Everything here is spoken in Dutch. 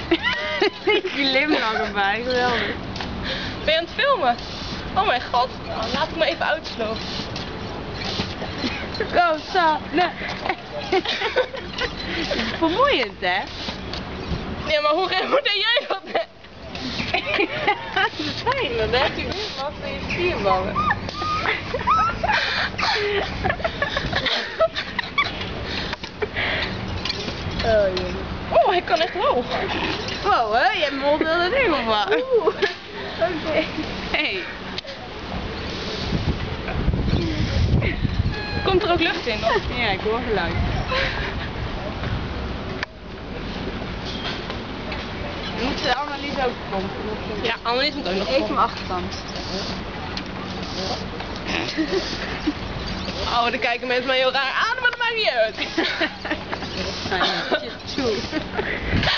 Ik glimlach erbij, geweldig. Ben je aan het filmen? Oh mijn god, laat ik me even uitslopen. Rosa, nee. Vermoeiend, hè? Nee, maar hoe deed jij dat net? Dat is fijn, dan heb je weer wat van je spierballen. Oh, jongen. Oh, hij kan echt hoog. Wow, hè? Je hebt me onder de ding of wat? Oké. Hey. Komt er ook lucht in? Of? Ja, ik hoor geluid. Je moet de Annelies ook pompen. Ja, Annelies moet ook nog Even mijn achterkant. Oh, dan kijken mensen mij heel raar aan, maar dat maakt niet uit. Nou ja, tjoe.